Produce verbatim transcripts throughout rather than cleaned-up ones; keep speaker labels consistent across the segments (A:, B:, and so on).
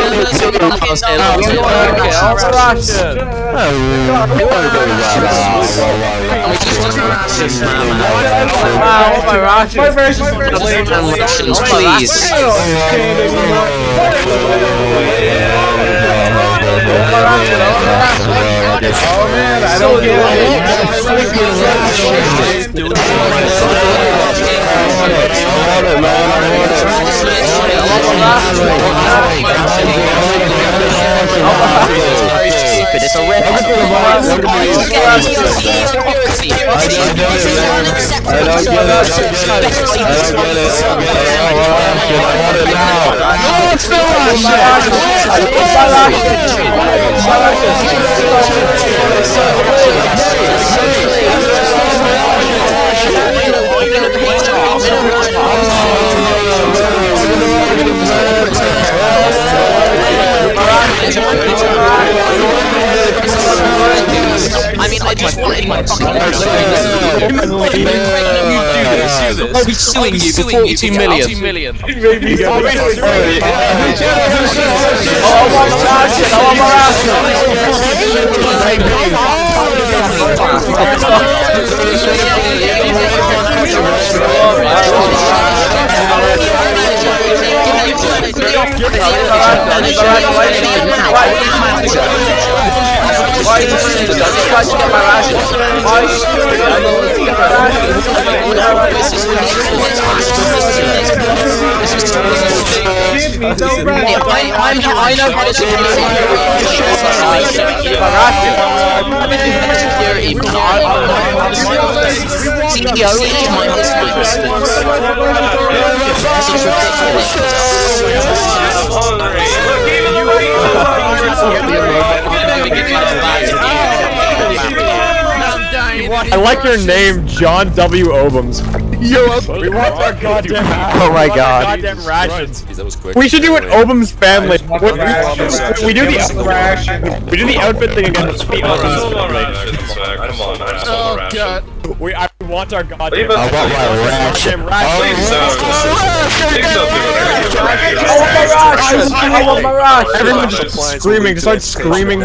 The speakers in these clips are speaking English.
A: My version,
B: Rations, please.
A: Oh man, I don't get
B: Stupid, it's a red.
C: I don't get it.
B: I mean, I just wanted my fucking I'll be suing you for forty-two million.
A: Why are you doing this? I'm trying to get my rations. Why are you doing Give me the rations.
B: I know how to do C E O is my husband.
D: I like your name, John W. Obams. Yo, we want our goddamn. Oh my god. Goddamn rations. We should do an Obams family. What, we, we do the we do the outfit thing again. Let's be Obams.
E: Oh god.
D: We I want our goddamn.
C: I want my ration.
E: Please don't. Please don't do it.
A: I want my rations. I want my rations.
D: Everyone just screaming. Just start screaming.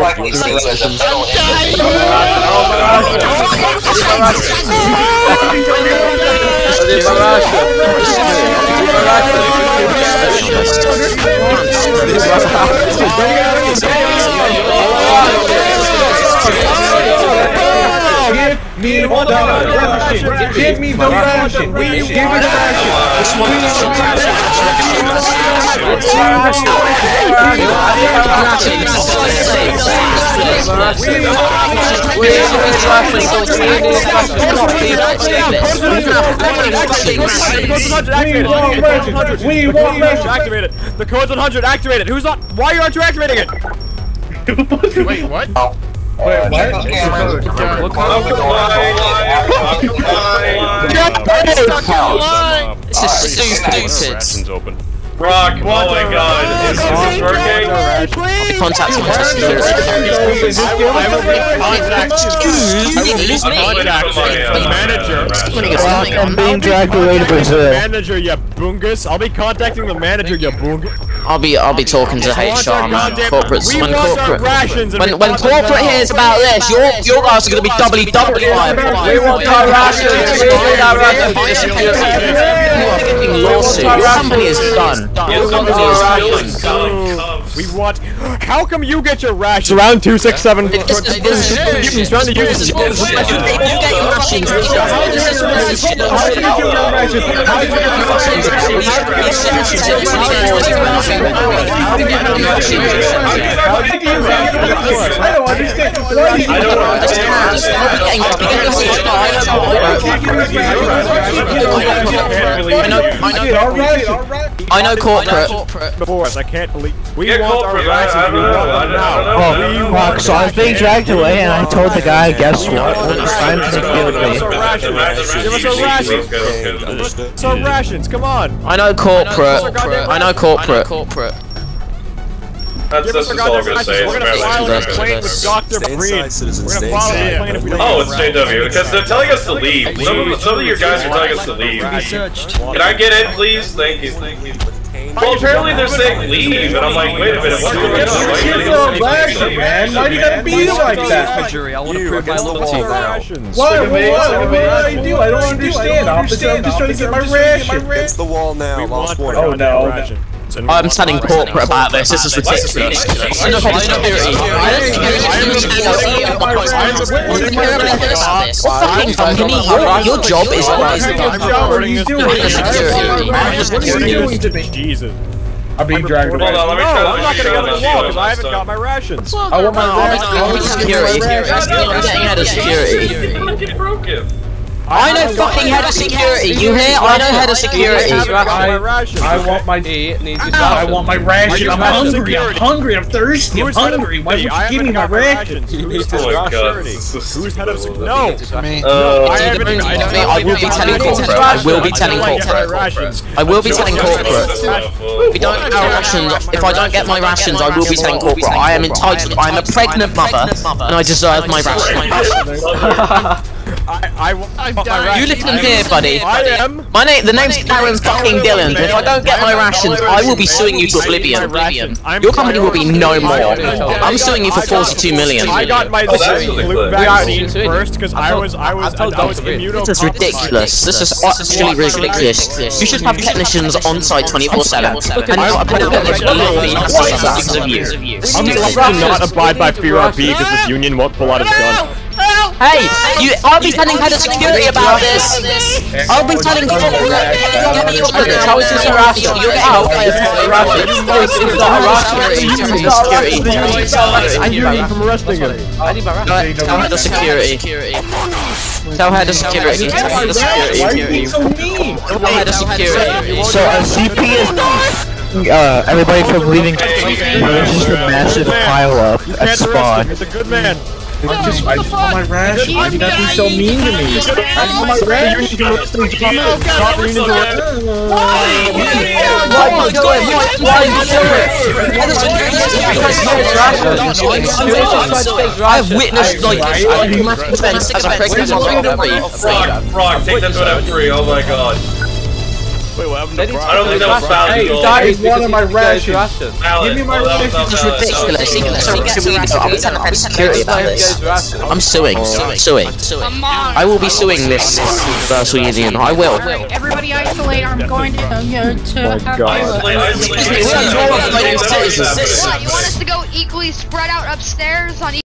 A: Give me the ration. Give me the ration. Give me the
D: We want ration. Activated. The code's one hundred. Activated. Who's not? Why aren't you activating it?
E: Wait, what?
A: Wait, what?
B: This is stupid.
E: Rock, oh my god, is this working?
B: I'll be contacting my security. Excuse me.
D: The manager.
C: I'm being dragged away to Brazil.
D: Manager, you boongus. I'll be contacting the manager, you boongus.
B: I'll be I'll be talking to H R, man. Corporate. When corporate. When when corporate hears about this, your your guys are gonna be doubly double fired.
A: We want our rations. We want our rations.
B: You are fucking lawsuit. Your company is done. Your company is done.
D: We want. How come you get your rations? Round two six seven. He's trying to use.
B: You get your rations. How does this work?
A: How do you do your rations? How do you do your rations? I don't understand.
E: I don't
B: understand. I know corporate.
D: Before us, I can't believe. We
E: Get
D: want our
E: corporate.
D: rations.
E: I
D: We
E: don't
D: want
E: know.
D: them now.
C: Oh,
D: We
C: fuck,
D: want
C: so I was being dragged away and I told the guy, guess what? I'm to deal
D: Give us
C: with
D: our
C: me.
D: rations. Give us our rations. Give us our rations. Come on.
B: I know corporate. I know corporate.
E: That's,
D: Give
E: that's
D: us
E: just
D: our
E: all I'm
D: goddamn
E: gonna say.
D: rations. We're gonna file a complaint with Doctor Green. We're gonna file a complaint if we don't.
E: Oh, it's J W, because they're telling us to leave. Some of, some of your guys are telling us to leave. Can I get in, please? Thank you. Thank you. Well, apparently they're saying leave, and I'm like, wait a minute, what's going on? Why
A: You're
E: are
A: a
E: you
A: ration, man. Why do you gotta be like that?
F: Jury, I want to prove my loyalty now.
A: Why? What? What did I do? I don't understand. Officer, I'm just trying to get my ration.
G: It's the wall now. Last one.
A: Oh no.
B: I'm telling corporate about this. This is ridiculous. I know how security. I don't think what fucking company? Your your job is
A: What are you doing?
B: security.
D: Jesus.
A: I'm being dragged
E: Hold
A: away.
E: on, let me
D: No,
E: try
D: I'm not
E: let me
D: gonna
E: try
D: go to
E: this
D: the wall
E: shit
D: because I haven't
E: this
D: got
E: time.
D: my rations.
A: I want my ration.
B: Security. I'm getting out of security.
E: Fucking broken.
B: I know fucking head of security. You hear? I know head of security.
A: I, I want my. I want my ration. I'm hungry. I'm hungry. I'm thirsty. I'm hungry. Why would you give me my ration?
D: Who's
E: Oh my god.
D: Who's head of security? No.
E: Uh,
D: I haven't.
B: I will be telling corporate. I will be telling corporate. I will be telling corporate. If we don't get our rations, if I don't get my rations, I will be telling corporate. I am entitled. I am a pregnant mother, and I deserve my rations.
D: I, I, I,
B: You listen here, buddy.
D: I am.
B: My name, the name's Darren fucking Dillon. If I don't get my rations, I will be suing you to oblivion. Your company will be no more. I'm suing you for forty-two million.
D: I got my
E: Oh, that's really
D: flu
E: good.
D: vaccine first because I was I was I was immunocompromised.
B: This is ridiculous. This is actually ridiculous. You should have technicians on site twenty-four seven. And not a pandemic literally because of you.
D: I'm going to not abide by fear R P because this union won't pull out its gun.
B: Hey, you! I'll be telling head of security about this. I'll be telling corporate. Get me your money. How is this harassment? You'll get out by harassment.
D: I hear you from arresting him.
B: Tell head of security. Tell head of security. Tell head of security.
A: Why are you being so mean?
B: Tell head of security.
C: So a C P is uh everybody from leaving. There's just a massive pile up at spawn.
D: He's a good man.
A: I just, I just want my ration. Why you gotta be so mean to me? I just want my ration.
D: Stop the union director.
B: Why you do it? Why you do it? Head of security. I've witnessed like massive events as a pregnant mother.
E: Frog, Frog, take that to an F three, oh my god.
D: Wait, what happened to
E: I don't think that was valid.
A: Hey, that is one of my rations.
E: Give
A: me my
E: ration.
B: This is ridiculous. I'll be telling head of security about this. I'm suing. Suing. I will be suing this Universal Union. I will.
H: Everybody isolate, I'm going to go to
D: My God.
E: Isolate, isolate.
H: What, you want us to go equally spread out upstairs on each